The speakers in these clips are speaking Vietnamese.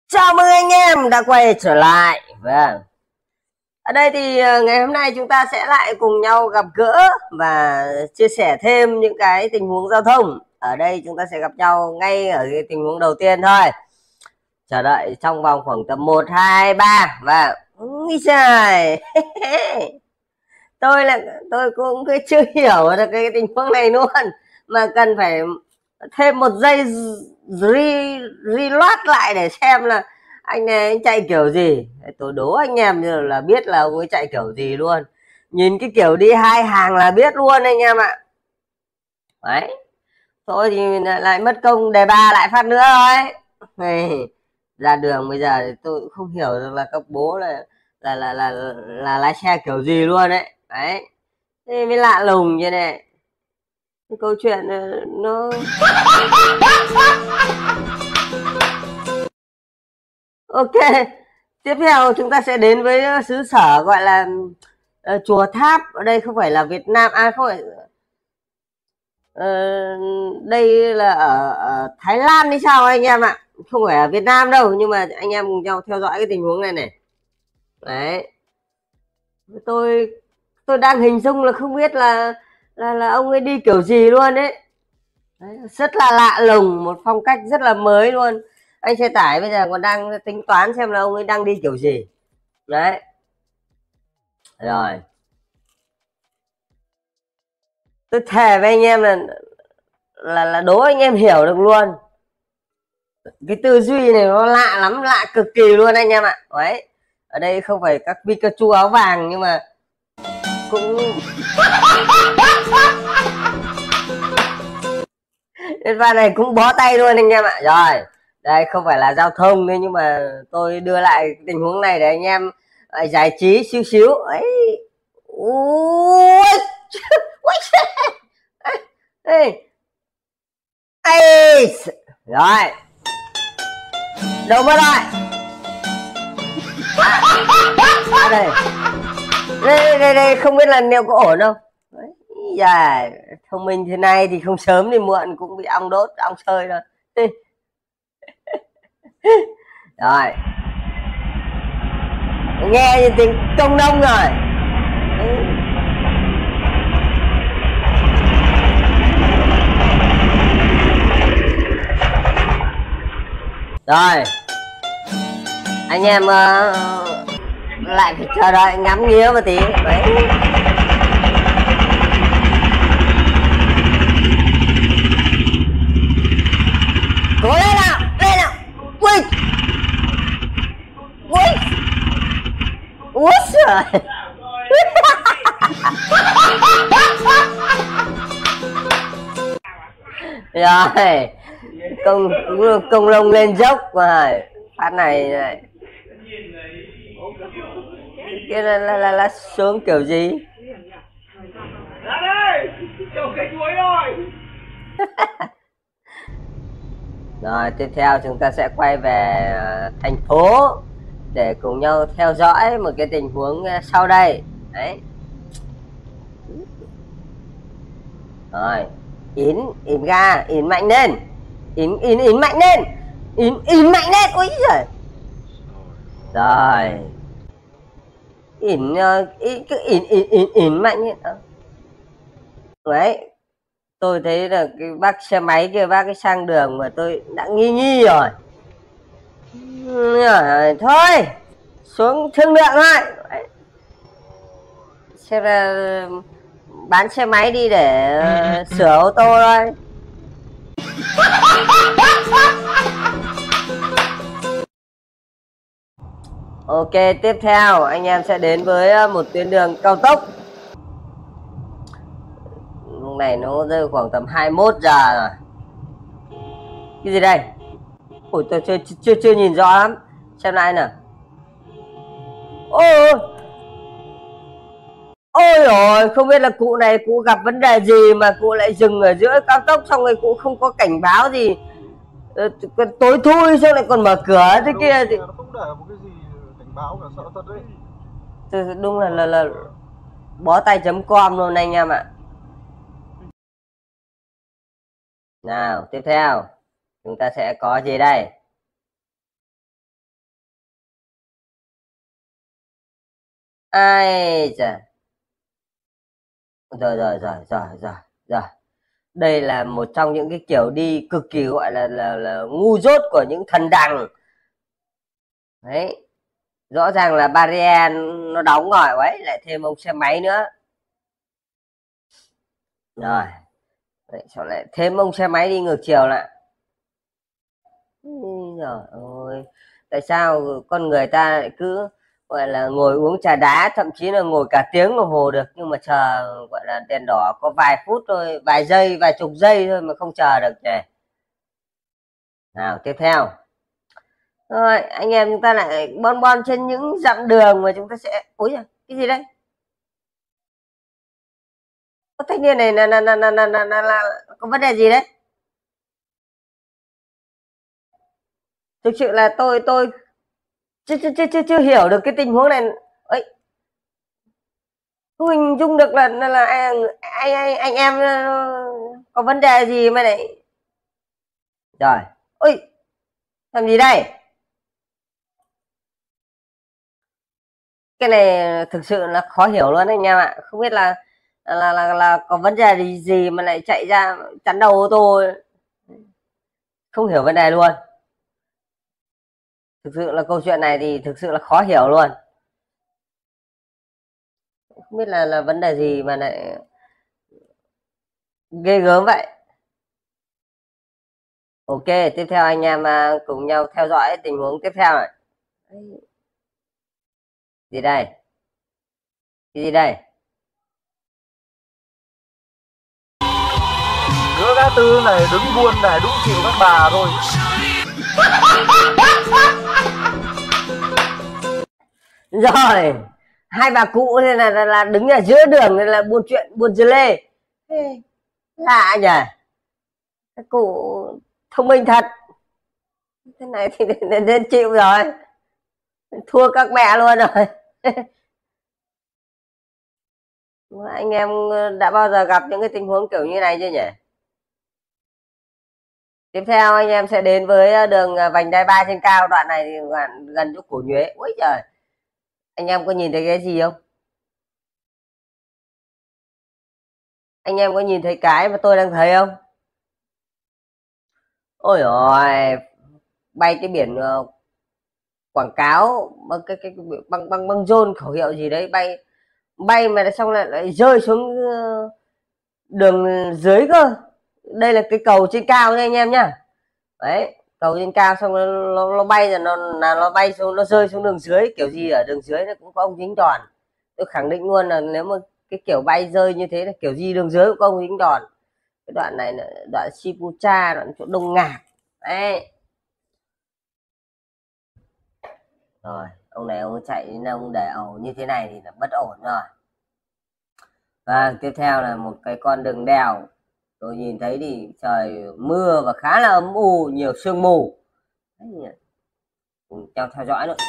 Chào mừng anh em đã quay trở lại. Vâng. Ở đây thì ngày hôm nay chúng ta sẽ lại cùng nhau gặp gỡ và chia sẻ thêm những cái tình huống giao thông. Ở đây chúng ta sẽ gặp nhau ngay ở cái tình huống đầu tiên thôi. Chờ đợi trong vòng khoảng tầm 1, 2, 3 và nghĩ trời. tôi cũng chưa hiểu được cái tình huống này luôn, mà cần phải thêm một giây reload lại để xem là anh này anh chạy kiểu gì. Tôi đố anh em là biết là ông ấy chạy kiểu gì luôn, nhìn cái kiểu đi hai hàng là biết luôn anh em ạ. Đấy, thôi thì lại mất công đề ba lại phát nữa thôi. Này, ra đường bây giờ thì tôi cũng không hiểu được là các bố là lái xe kiểu gì luôn đấy. Đấy, thế mới lạ lùng như này. Cái câu chuyện nó ok. Tiếp theo chúng ta sẽ đến với xứ sở gọi là chùa Tháp. Ở đây không phải là Việt Nam, không phải, đây là ở Thái Lan hay sao anh em ạ, không phải ở Việt Nam đâu, nhưng mà anh em cùng nhau theo dõi cái tình huống này này. Đấy, tôi đang hình dung là không biết là ông ấy đi kiểu gì luôn đấy. Đấy, rất là lạ lùng, một phong cách rất là mới luôn. Anh xe tải bây giờ còn đang tính toán xem là ông ấy đang đi kiểu gì. Đấy, rồi tôi thề với anh em là đố anh em hiểu được luôn. Cái tư duy này nó lạ lắm, lạ cực kỳ luôn anh em ạ. Đấy, ở đây không phải các Pikachu áo vàng nhưng mà cũng cái pha này cũng bó tay luôn anh em ạ. Rồi, đây không phải là giao thông đấy, nhưng mà tôi đưa lại tình huống này để anh em giải trí xíu xíu ấy. Ui, ui, ê, ê, rồi đâu mất rồi. Đây. Đây không biết là liệu có ổn không. Dạ, thông minh thế này thì không sớm thì muộn cũng bị ong đốt, ong sơi rồi. Rồi, nghe như tiếng công nông rồi. Rồi, anh em lại phải chờ đợi ngắm nghía một tí. Đấy. Cố lên nào, lên nào. Ui, ui, ui trời. Rồi, công lông lên dốc rồi. Phát này này kia là xuống kiểu gì. Ra đây, kiểu cây chuối rồi. Rồi, tiếp theo chúng ta sẽ quay về thành phố để cùng nhau theo dõi một cái tình huống sau đây. Đấy. Rồi, in ga, in mạnh lên. In mạnh lên. In mạnh lên. Ôi giời. Rồi. Cứ in mạnh lên. Đấy. Tôi thấy là cái bác xe máy kia, bác cái sang đường mà tôi đã nghi rồi. Thôi, xuống thương lượng thôi. Đấy. Xem là bán xe máy đi để sửa ô tô thôi. Ok, tiếp theo anh em sẽ đến với một tuyến đường cao tốc. Lúc này nó rơi khoảng tầm 21 giờ rồi. Cái gì đây? Ủa, tôi chưa nhìn rõ lắm. Xem lại nào. Ôi rồi, không biết là cụ này cụ gặp vấn đề gì mà cụ lại dừng ở giữa cao tốc, xong rồi cụ không có cảnh báo gì. Tối thui sao lại còn mở cửa thế kia thì không để một cái gì cảnh báo cả, sợ thật đấy. Đúng là bó tay.com luôn anh em ạ. Nào, tiếp theo chúng ta sẽ có gì đây? Ai chà. Rồi. Đây là một trong những cái kiểu đi cực kỳ gọi là ngu dốt của những thần đằng. Đấy. Rõ ràng là barrier nó đóng rồi, ấy lại thêm ông xe máy nữa. Rồi. Đấy, sao lại thêm ông xe máy đi ngược chiều lại. Trời ơi, tại sao con người ta lại cứ gọi là ngồi uống trà đá, thậm chí là ngồi cả tiếng đồng hồ được, nhưng mà chờ gọi là đèn đỏ có vài phút thôi, vài giây, vài chục giây thôi mà không chờ được nhỉ. Nào tiếp theo. Rồi anh em chúng ta lại bon bon trên những dặm đường mà chúng ta sẽ, ôi giời, cái gì đây? Có thanh niên này là có vấn đề gì đấy? Thực sự là tôi chưa hiểu được cái tình huống này ấy. Tôi hình dung được là anh em có vấn đề gì mà lại. Rồi, ôi, làm gì đây? Cái này thực sự là khó hiểu luôn anh em ạ. Không biết là có vấn đề gì mà lại chạy ra chắn đầu ô tô. Không hiểu vấn đề luôn. Thực sự là câu chuyện này thì thực sự là khó hiểu luôn. Không biết là vấn đề gì mà lại ghê gớm vậy. Ok, tiếp theo anh em cùng nhau theo dõi tình huống tiếp theo này. Gì đây? Cái gì đây? Đứa gã tư này đứng buôn này đúng chịu các bà thôi. Rồi, hai bà cụ thế là đứng ở giữa đường nên là buôn chuyện, buôn dưa lê. Lạ nhỉ? Các cụ thông minh thật. Thế này thì nên chịu rồi. Thua các mẹ luôn rồi. Anh em đã bao giờ gặp những cái tình huống kiểu như này chưa nhỉ? Tiếp theo anh em sẽ đến với đường vành đai 3 trên cao. Đoạn này thì gần chỗ Cổ Nhuế. Ôi trời, anh em có nhìn thấy cái gì không? Anh em có nhìn thấy cái mà tôi đang thấy không? Ôi ôi, bay cái biển quảng cáo bằng cái băng rôn khẩu hiệu gì đấy, bay mà xong lại rơi xuống đường dưới cơ. Đây là cái cầu trên cao nha anh em nhá. Đấy, cầu trên cao xong nó bay rồi nó bay xuống, nó rơi xuống đường dưới, kiểu gì ở đường dưới nó cũng có ông dính đòn. Tôi khẳng định luôn là nếu mà cái kiểu bay rơi như thế là kiểu gì đường dưới cũng có ông dính đòn. Cái đoạn này là đoạn Sipucha, đoạn chỗ Đông Ngạc. Đấy. Rồi, ông này ông chạy đến ông để ẩu như thế này thì là bất ổn rồi. Và tiếp theo là một cái con đường đèo. Tôi nhìn thấy thì trời mưa và khá là âm u, nhiều sương mù. Đấy, cùng theo dõi nữa.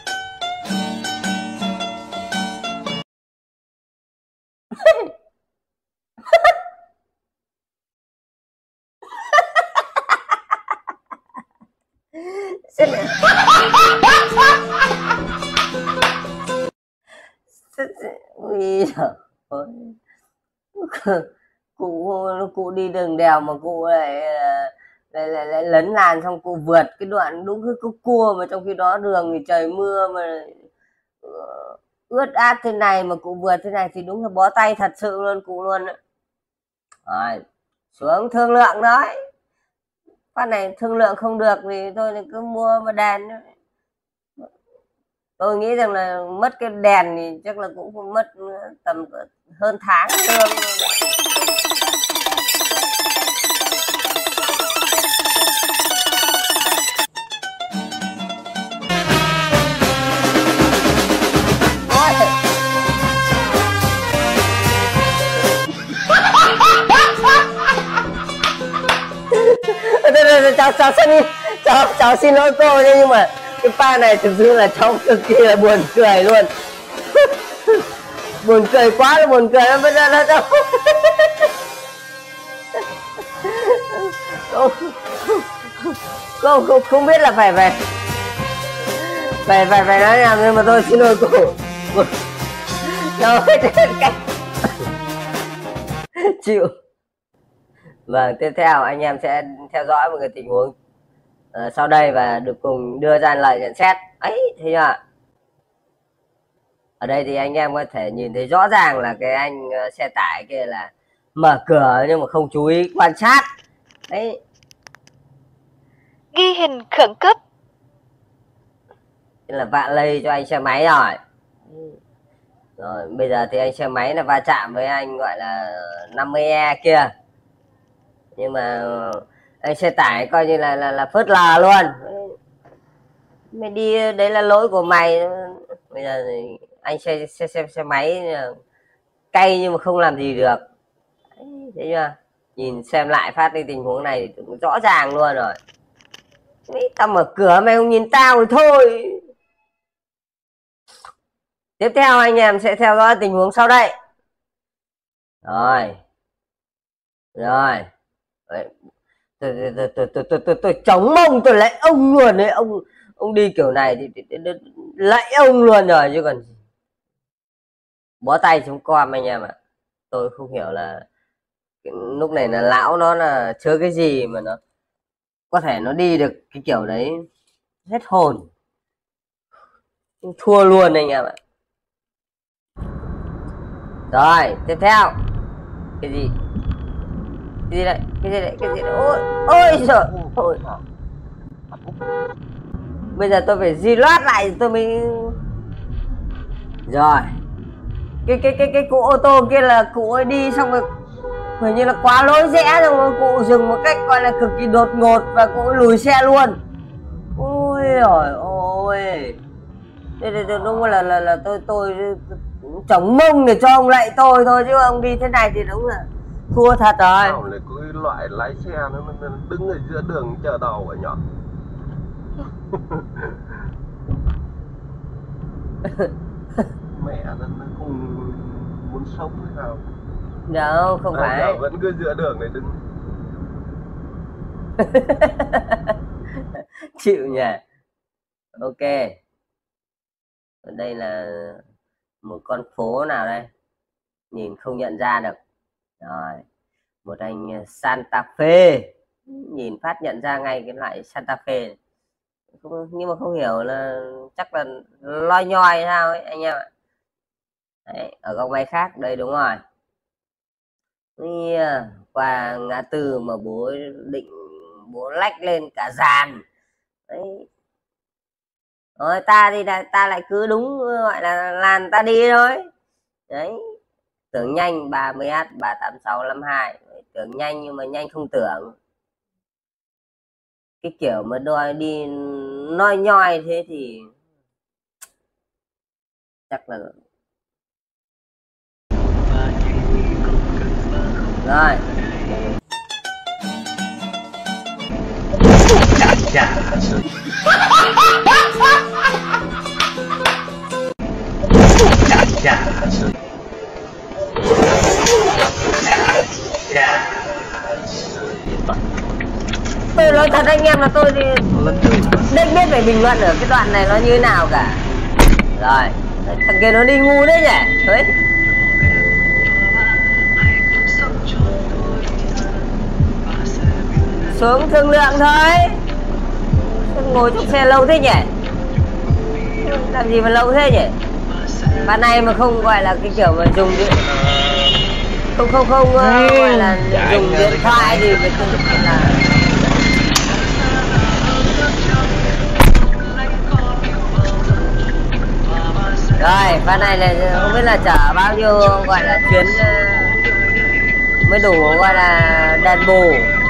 Ui giời ơi. Cụ đi đường đèo mà cụ lại lấn làn, xong cụ vượt cái đoạn đúng cái cua mà trong khi đó đường thì trời mưa mà ướt át thế này mà cụ vượt thế này thì đúng là bó tay thật sự luôn cụ luôn. Rồi, xuống thương lượng đấy. Con này thương lượng không được thì tôi cứ mua mà đèn. Tôi nghĩ rằng là mất cái đèn thì chắc là cũng mất tầm hơn tháng lương. Cháu xin lỗi cô nhé, nhưng mà cái pha này thực sự là cháu cực kỳ là buồn cười luôn. Buồn cười quá là buồn cười lắm. Bây giờ là cháu không biết là phải nói làm, nhưng mà tôi xin lỗi cô. Rồi cách chịu. Vâng, tiếp theo anh em sẽ theo dõi một cái tình huống sau đây và được cùng đưa ra lời nhận xét ấy, thế chưa? Ở đây thì anh em có thể nhìn thấy rõ ràng là cái anh xe tải kia là mở cửa nhưng mà không chú ý quan sát đấy. Ghi hình khẩn cấp. Thế là vạ lây cho anh xe máy rồi. Rồi bây giờ thì anh xe máy là va chạm với anh gọi là 50E kia, nhưng mà anh xe tải coi như là phớt lờ luôn. Mày đi đấy là lỗi của mày. Bây giờ thì anh xe máy cay nhưng mà không làm gì được. Thấy chưa? Nhìn xem lại phát cái tình huống này thì cũng rõ ràng luôn rồi. Đấy, tao mở cửa mày không nhìn tao thì thôi. Tiếp theo anh em sẽ theo dõi tình huống sau đây. Rồi. Tôi chống mông tôi lấy ông luôn đấy. Ông đi kiểu này thì lấy ông luôn rồi chứ còn bó tay chúng con anh em ạ. Tôi không hiểu là lúc này là lão nó là chơi cái gì mà nó có thể nó đi được cái kiểu đấy. Hết hồn. Thua luôn anh em ạ. Rồi tiếp theo cái gì đấy, ôi giời ôi. Bây giờ tôi phải reload lại tôi mới. Rồi cái cụ ô tô kia là cụ ấy đi xong rồi hình như là quá lối rẽ rồi cụ dừng một cách gọi là cực kỳ đột ngột và cụ ấy lùi xe luôn. Ôi giời ôi. Đây đúng là tôi chống mông để cho ông lạy tôi thôi, chứ ông đi thế này thì đúng là thua thật rồi. Nào lại có cái loại lái xe nó đứng ở giữa đường chờ tàu ở nhỏ. Mẹ nó không muốn sống hay sao? Đâu không phải. Vẫn cứ giữa đường này đứng. Chịu nhỉ. Ok. Ở đây là một con phố nào đây? Nhìn không nhận ra được. Rồi. Một anh Santa Fe. Nhìn phát nhận ra ngay cái loại Santa Fe. Nhưng mà không hiểu là chắc là loi nhoi sao ấy anh em ạ. Đấy, ở góc máy khác đây đúng rồi. Qua ngã tư mà bố định bố lách lên cả dàn. Đấy. Rồi ta đi ta lại cứ đúng gọi là làn ta đi thôi. Đấy. Tưởng nhanh 30H 38652. Tưởng nhanh nhưng mà nhanh không tưởng. Cái kiểu mà đòi đi nói nhoi thế thì chắc là rồi. Tôi nói thật anh em là tôi thì δεν biết phải bình luận ở cái đoạn này nó như thế nào cả. Rồi thằng kia nó đi ngu đấy nhỉ. Đấy. Xuống thương lượng thôi. Ngồi trong xe lâu thế nhỉ? Làm gì mà lâu thế nhỉ? Bạn này mà không gọi là cái kiểu mà dùng điện không gọi là dùng điện thoại thì phải là. Rồi, pha này là không biết là chở bao nhiêu gọi là chuyến mới đủ gọi là đền bù.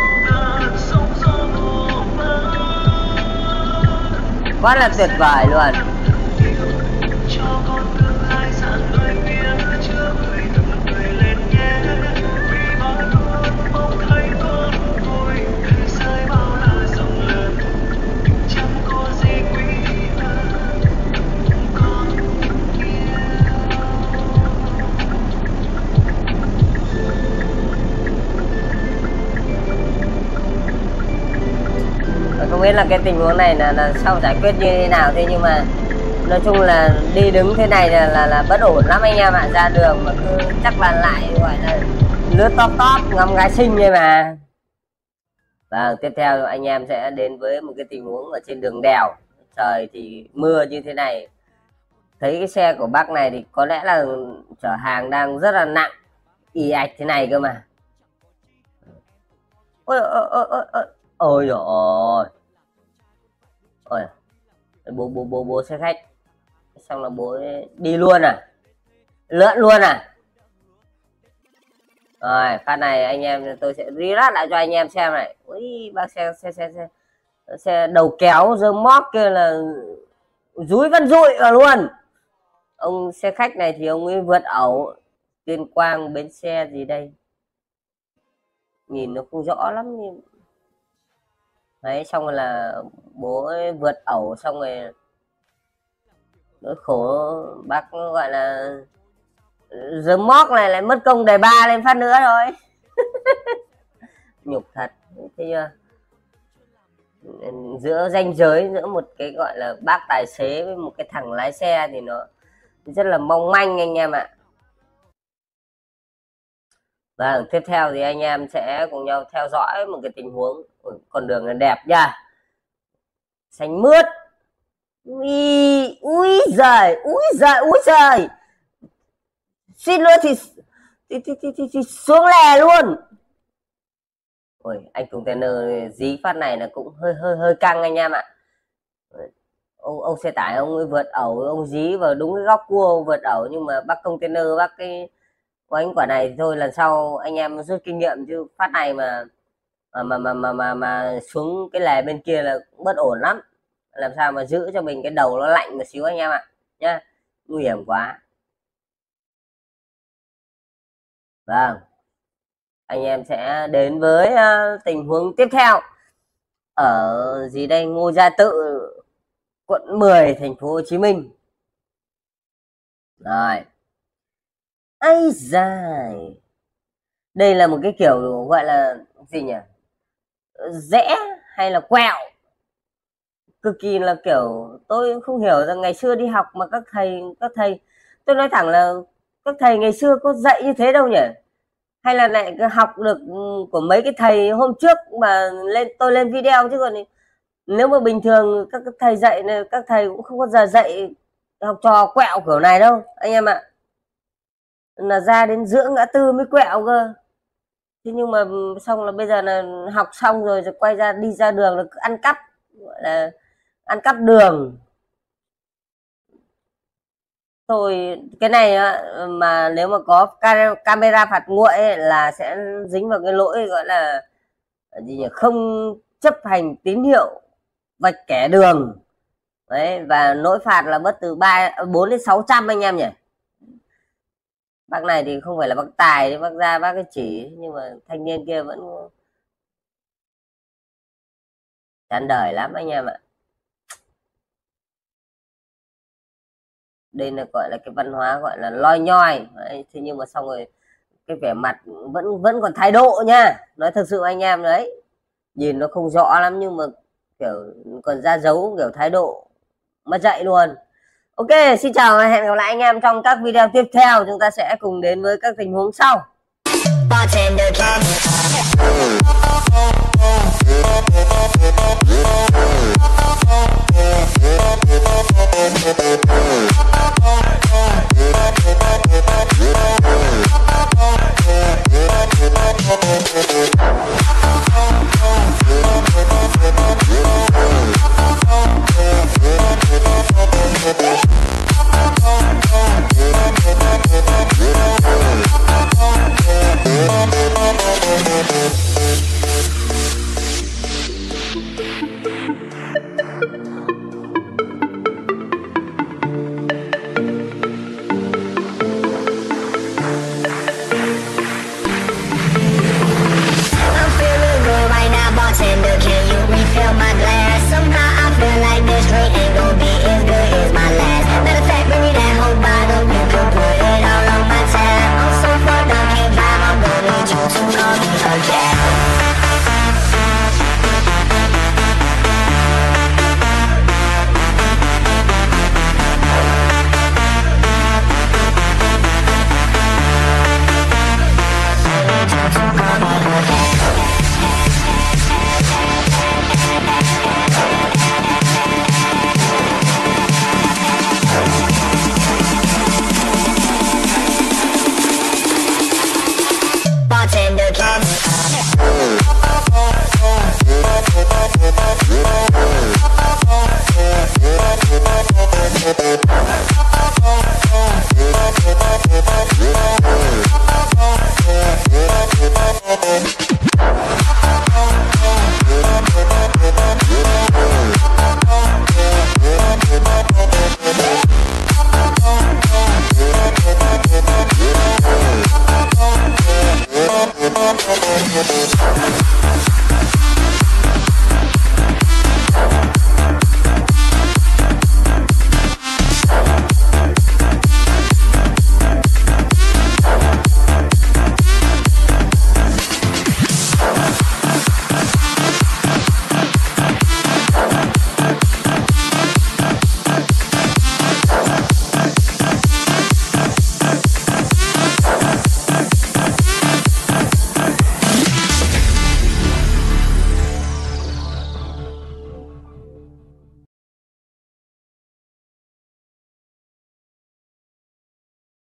Quá là tuyệt vời luôn. Không biết là cái tình huống này là sau giải quyết như thế nào, thế nhưng mà nói chung là đi đứng thế này là bất ổn lắm anh em ạ. Ra đường mà cứ chắc là lại gọi là lướt top ngắm gái xinh đây mà. Và tiếp theo anh em sẽ đến với một cái tình huống ở trên đường đèo. Trời thì mưa như thế này, thấy cái xe của bác này thì có lẽ là chở hàng đang rất là nặng, ì ạch thế này cơ mà. Ôi ôi ôi ôi, bố xe khách xong là bố đi luôn à, lượn luôn à. Rồi phát này anh em tôi sẽ relat lại cho anh em xem này. Ui bác xe đầu kéo rơ móc kia là dúi vẫn dụi vào luôn. Ông xe khách này thì ông ấy vượt ẩu Tuyên Quang bến xe gì đây, nhìn nó không rõ lắm nhưng đấy. Xong rồi là bố ấy vượt ẩu xong rồi nỗi khổ bác gọi là giờ móc này lại mất công đề ba lên phát nữa rồi. Nhục thật. Thế chưa, giữa ranh giới giữa một cái gọi là bác tài xế với một cái thằng lái xe thì nó rất là mong manh anh em ạ. Và tiếp theo thì anh em sẽ cùng nhau theo dõi một cái tình huống. Con đường là đẹp nha, xanh mướt. Ui giời, suýt nữa thì xuống lè luôn. Ôi anh container dí phát này là cũng hơi căng anh em ạ. Ông xe tải ông ấy vượt ẩu, ông dí vào đúng cái góc cua ông vượt ẩu, nhưng mà bác container bác cái anh quả này thì thôi lần sau anh em rút kinh nghiệm, chứ phát này mà xuống cái lề bên kia là bất ổn lắm. Làm sao mà giữ cho mình cái đầu nó lạnh một xíu anh em ạ nhá, nguy hiểm quá. Vâng, anh em sẽ đến với tình huống tiếp theo ở gì đây, Ngô Gia Tự, quận 10, thành phố Hồ Chí Minh. Rồi, ây dài, đây là một cái kiểu gọi là gì nhỉ, rẽ hay là quẹo, cực kỳ là kiểu tôi không hiểu rằng ngày xưa đi học mà các thầy tôi nói thẳng là các thầy ngày xưa có dạy như thế đâu nhỉ, hay là lại học được của mấy cái thầy hôm trước mà tôi lên video, chứ còn nếu mà bình thường các thầy dạy này, các thầy cũng không bao giờ dạy học trò quẹo kiểu này đâu anh em ạ. Là ra đến giữa ngã tư mới quẹo cơ. Thế nhưng mà xong là bây giờ là học xong rồi quay ra đi ra đường là ăn cắp, gọi là ăn cắp đường. Thôi cái này mà nếu mà có camera phạt nguội ấy, là sẽ dính vào cái lỗi gọi là gì nhỉ, không chấp hành tín hiệu vạch kẻ đường đấy, và lỗi phạt là mất từ 4 đến 600 anh em nhỉ. Bác này thì không phải là bác tài thì bác ra bác cái chỉ, nhưng mà thanh niên kia vẫn chán đời lắm anh em ạ. Đây là gọi là cái văn hóa gọi là loi nhoi đấy. Thế nhưng mà xong rồi cái vẻ mặt vẫn còn thái độ nha, nói thật sự anh em đấy, nhìn nó không rõ lắm nhưng mà kiểu còn ra dấu kiểu thái độ mất dạy luôn. Ok, xin chào và hẹn gặp lại anh em trong các video tiếp theo. Chúng ta sẽ cùng đến với các tình huống sau. Bartender